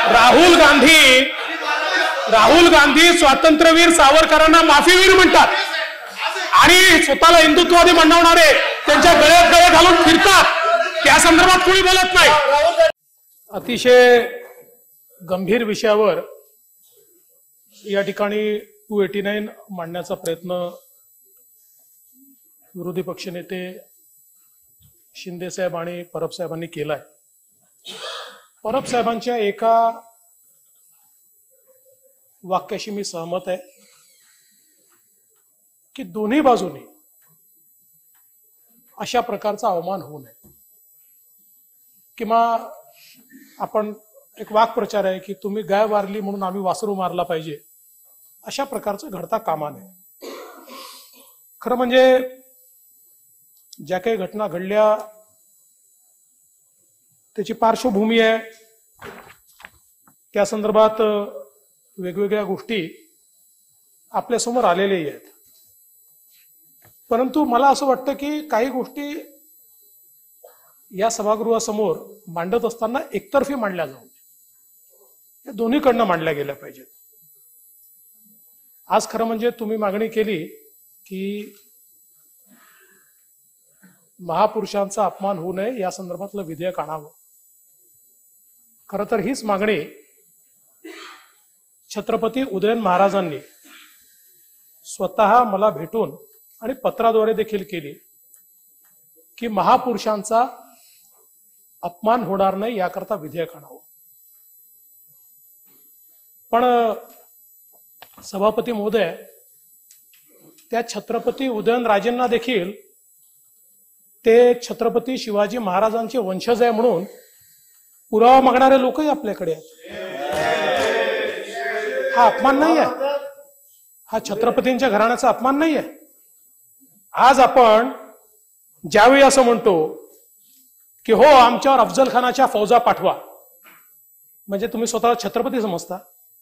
राहुल गांधी स्वातंत्र्यवीर सावरकरांना माफीवीर म्हणतात आणि स्वतःला हिंदुत्ववादी म्हणवणारे त्यांच्या गळ्यात गळे घालून फिरतात. त्या संदर्भात कोणी बोलत नाही. अतिशय गंभीर विषयावर या ठिकाणी 289 मांडण्याचा प्रयत्न विरोधी पक्षनेते शिंदे साहेब आणि परब साहेबांनी केलाय. परब साहेबांच्या एका वाक्याशी मी सहमत आहे की दोन्ही बाजूने अशा प्रकारचा अवमान होऊ नये. किंवा आपण एक वाक्प्रचार आहे की तुम्ही गाय वारली म्हणून आम्ही वासरू मारला पाहिजे, अशा प्रकारचं घडता कामा नये. खरं म्हणजे ज्या काही घटना घडल्या त्याची पार्श्वभूमी आहे, त्या संदर्भात वेगवेगळ्या गोष्टी आपल्यासमोर आलेल्याही आहेत. परंतु मला असं वाटतं की काही गोष्टी या सभागृहासमोर मांडत असताना एकतर्फी मांडल्या जाऊ नये, या दोन्हीकडनं मांडल्या गेल्या पाहिजेत. आज खरं म्हणजे तुम्ही मागणी केली की महापुरुषांचा अपमान होऊ नये या संदर्भातलं विधेयक आणावं. खरं तर हीच मागणी छत्रपती उदयन महाराजांनी स्वतः मला भेटून आणि पत्राद्वारे देखील केली की महापुरुषांचा अपमान होणार नाही याकरता विधेयक आणावं. पण सभापती महोदय, त्या छत्रपती उदयनराजेंना देखील ते छत्रपती शिवाजी महाराजांचे वंशज आहे म्हणून पुरावा मागणारे लोकही आपल्याकडे आहेत. हा अपमान नाही आहे, हा छत्रपतींच्या घराण्याचा अपमान नाही आहे. आज आपण ज्यावेळी असं म्हणतो की हो आमच्यावर अफजल खानाच्या फौजा पाठवा, म्हणजे तुम्ही स्वतःला छत्रपती समजता.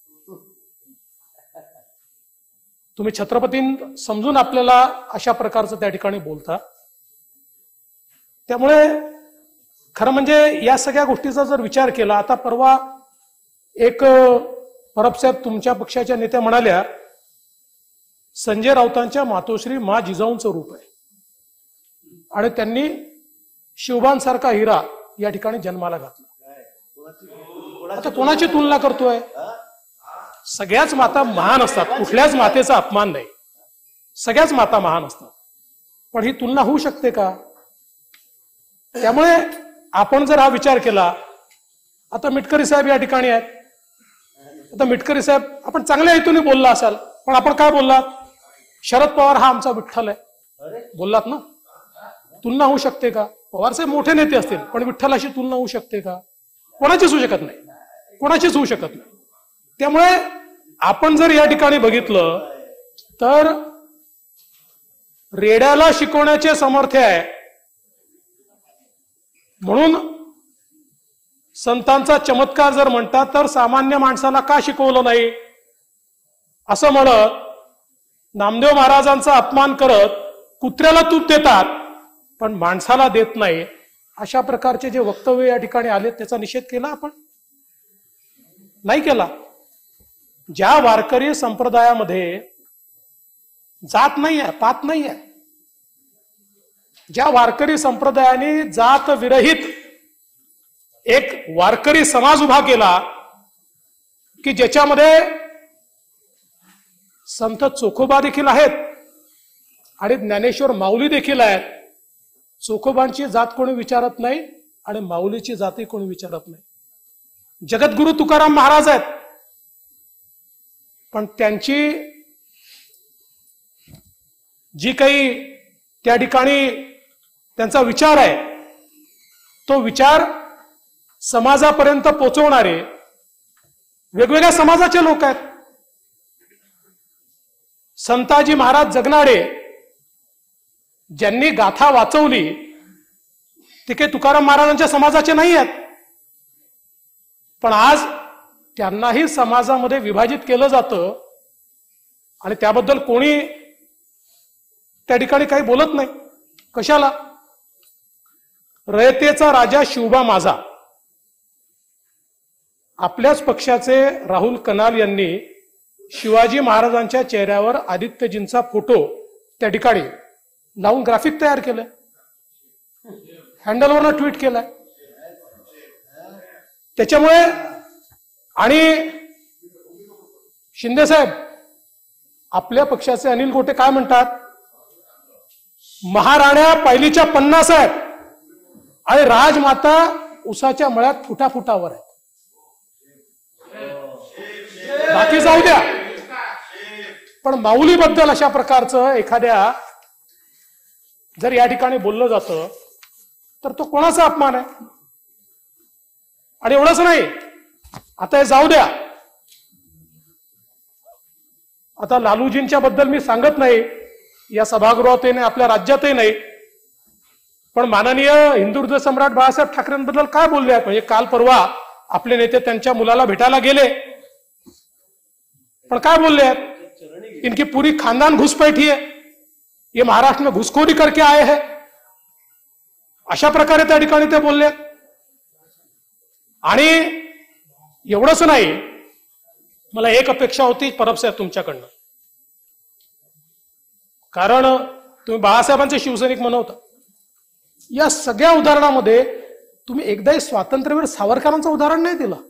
तुम्ही छत्रपती समजून आपल्याला अशा प्रकारचं त्या ठिकाणी बोलता. त्यामुळे खरं म्हणजे या सगळ्या गोष्टीचा जर विचार केला, आता परवा एक परबसाहेब तुमच्या पक्षाच्या नेत्या म्हणाल्या संजय राऊतांच्या मातोश्री मा जिजाऊंचं रूप आहे आणि त्यांनी शिवबांसारखा हिरा या ठिकाणी जन्माला घातला. आता कोणाची तुलना करतोय? सगळ्याच माता महान असतात, कुठल्याच मातेचा अपमान नाही, सगळ्याच माता महान असतात. पण ही तुलना होऊ शकते का? त्यामुळे आपण जर हा विचार केला, आता मिटकरी साहेब या ठिकाणी आहेत, आता मिटकरी साहेब आपण चांगल्या हेतूने बोलला असाल, पण आपण काय बोललात? शरद पवार हा आमचा विठ्ठल आहे बोललात ना. तुलना होऊ शकते का? पवार साहेब मोठे नेते असतील, पण विठ्ठलाशी तुलना होऊ शकते का? कोणाचीच होऊ शकत नाही, कोणाचीच होऊ शकत नाही. त्यामुळे आपण जर या ठिकाणी बघितलं तर रेड्याला शिकवण्याचे सामर्थ्य आहे म्हणून संतांचा चमत्कार जर म्हणतात तर सामान्य माणसाला का शिकवलं नाही असं म्हणत नामदेव महाराजांचा अपमान करत कुत्र्याला तूप देतात पण माणसाला देत नाही, अशा प्रकारचे जे वक्तव्य या ठिकाणी आले त्याचा निषेध केला आपण? नाही केला. ज्या वारकरी संप्रदायामध्ये जात नाही आहे, पात नाही आहे, ज्या वारकरी संप्रदायाने जात विरहित एक वारकरी समाज उभा केला की ज्याच्यामध्ये संत चोखोबा देखील आहेत आणि ज्ञानेश्वर माऊली देखील आहेत. चोखोबांची जात कोणी विचारत नाही आणि माऊलीची जातही कोणी विचारत नाही. जगद्गुरु तुकाराम महाराज आहेत, पण त्यांची जी काही त्या ठिकाणी त्यांचा विचार आहे तो विचार समाजापर्यंत पोहोचवणारे वेगवेगळ्या समाजाचे लोक आहेत. संताजी महाराज जगनाडे ज्यांनी गाथा वाचवली ते काही तुकाराम महाराजांच्या समाजाचे नाही आहेत, पण आज त्यांनाही समाजामध्ये विभाजित केलं जातं आणि त्याबद्दल कोणी त्या ठिकाणी काही बोलत नाही. कशाला? रयतेचा राजा शिवबा माझा, आपल्याच पक्षाचे राहुल कनाल यांनी शिवाजी महाराजांच्या चेहऱ्यावर आदित्यजींचा फोटो त्या ठिकाणी लावून ग्राफिक तयार केलं, हँडलवरनं ट्विट केलाय. त्याच्यामुळे आणि शिंदे साहेब, आपल्या पक्षाचे अनिल गोटे काय म्हणतात, महाराण्या पहिलीच्या 50 आहेत आणि राजमाता उसाच्या मळ्यात फुटाफुटावर आहे. बाकी जाऊ द्या, पण माऊलीबद्दल अशा प्रकारचं एखाद्या जर या ठिकाणी बोललं जातं तर तो कोणाचा अपमान आहे. आणि एवढंच नाही, आता हे जाऊ द्या, आता लालूजींच्या बद्दल मी सांगत नाही, या सभागृहातही नाही, आपल्या राज्यातही नाही, पण माननीय हिंदुत्व सम्राट बाळासाहेब ठाकरेंबद्दल काय बोलले आहेत. म्हणजे काल परवा आपले नेते त्यांच्या मुलाला भेटायला गेले, पण काय बोलले आहेत, इनकी पूरी खानदान घुसपैठी है, ये महाराष्ट्र में घुसखोरी करके आए हैं, अशा प्रकारे त्या ठिकाणी ते बोलले. आणि एवढंच नाही, मला एक अपेक्षा होती परब साहेब तुमच्याकडनं, कारण तुम्ही बाळासाहेबांचे शिवसैनिक म्हणवता, या सगळ्या उदाहरणामध्ये तुम्ही एकदाही स्वातंत्र्यवीर सावरकरांचं उदाहरण नाही दिलं.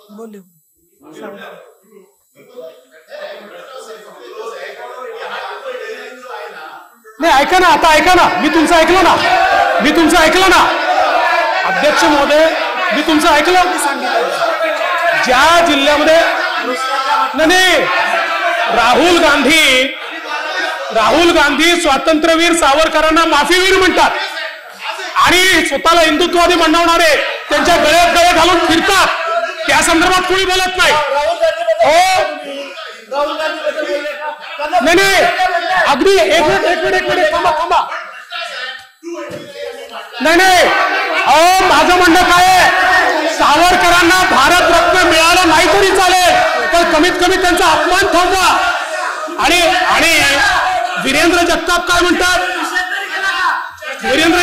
नाही, ऐका ना, आता ऐका ना, मी तुमचं ऐकलं ना अध्यक्ष महोदय, मी तुमचं ऐकलं. ज्या जिल्ह्यामध्ये नाही, राहुल गांधी स्वातंत्र्यवीर सावरकरांना माफीवीर म्हणतात आणि स्वतःला हिंदुत्ववादी म्हणवणारे त्यांच्या गळ्यात गळे घालून फिरतात. त्या संदर्भात कोणी बोलत नाही. नाही, अगदी एक मिनिट थांबा. नाही, माझं म्हणणं काय आहे, सावरकरांना भारतरत्न मिळालं नाही तरी चालेल, पण कमीत कमी त्यांचा अपमान थांबवा. आणि वीरेंद्र जगताप काय म्हणतात, वीरेंद्र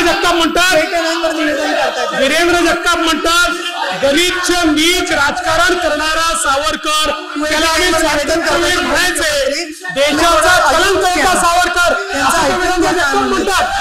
जगताप म्हणतात गलिच्छ नीच राजकारण करणारा सावरकर, त्याला आम्ही स्वातंत्र्यवीर म्हणायचे, देशाचा कलंक होता सावरकर, असं वीरेंद्र जगताप म्हणतात.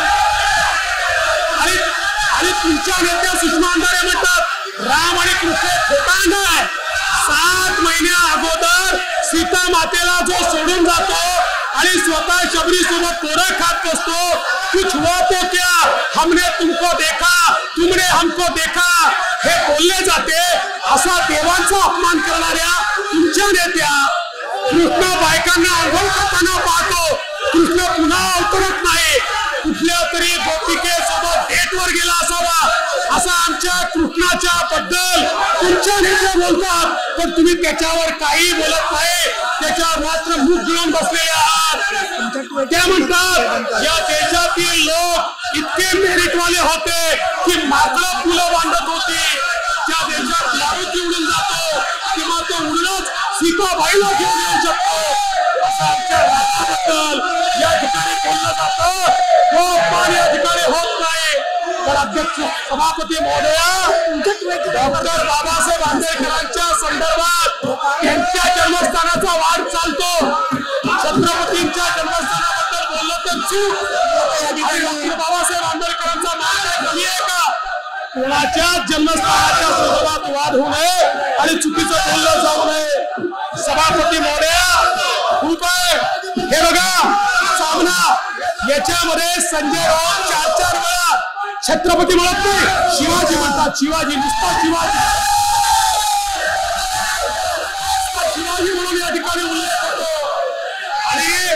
आणि तुमच्या नेत्या सुषमा अंधारे म्हणतात राम आणि कृष्ण खोटांड आहे. 7 महिन्या अगोदर सीता मातेला जो सोडून जातो आणि स्वतः शबरी सोबत कोरं खात बसतो, कुछ हुआ तो क्या, हमने तुमको देखा, तुमने हमको देखा, हे बोलले जाते. असा देवांचा अपमान करणाऱ्या तुमच्या नेत्या कृष्ण बायकांना आंघोळ करताना पाहतो, कृष्ण पुन्हा अवतरत नाही, कुठल्या तरी गोपिकेसोबत डेटवर गेला असावा, असा आमच्या कृष्णाच्या बद्दल तुमच्या नेत्या बोलतात, पण तुम्ही त्याच्यावर काही बोलत नाही, त्याच्यावर मात्र मुख गिळून बसलेले आहात. त्या म्हणतात या देशातील लोक इतके मेरिटवाले होते की माकडं फुलं बांधत होती. ज्या देशात मारुती उडून जातो किंवा तो उडूनच सीताबाईला घेऊन येऊ शकतो, असं आमच्या राज्याबद्दल या ठिकाणी बोललं जातं. तो अपमान या ठिकाणी होत नाही. तर अध्यक्ष सभापती महोदया, डॉक्टर बाबासाहेब आंबेडकरांच्या संदर्भात त्यांच्या जन्मस्थानाचा वाद चालतो, छत्रपतींच्या जन्मस्थानाबद्दल बोललं तर चूक, डॉक्टर बाबासाहेब आंबेडकरांचा मान कमी आहे का? कोणाच्या जन्मस्थानाच्या संदर्भात वाद होऊ नये आणि चुकीचं बोललं जाऊ नये. सभापती महोदया, खूप आहे हे बघा सामना, याच्यामध्ये संजय राऊत 4 वेळा छत्रपती म्हणत नाही, शिवाजी म्हणतात. शिवाजी, नुसता शिवाजी म्हणून या ठिकाणी उल्लेख होतो. आणि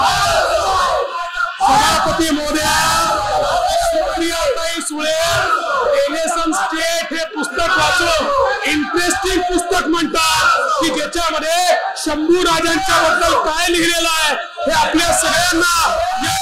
सभापती महोदया, सुप्रियाताई सुळे एलिसन स्टेट हे पुस्तक वाचून इंटरेस्टिंग पुस्तक म्हणतात की ज्याच्यामध्ये शंभू राजांच्या बद्दल काय लिहिलेलं आहे हे आपल्या सगळ्यांना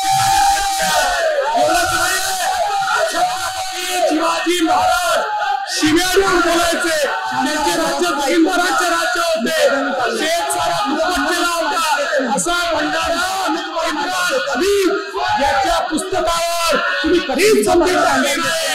शिवाजी महाराज शिव्यावरून बोलायचे, त्यांचे राज्य हिंदराचे राज्य होते, शेत सारा मोबत केला होता, असा म्हणणारा याच्या पुस्तकावर तुम्ही कधीच समजून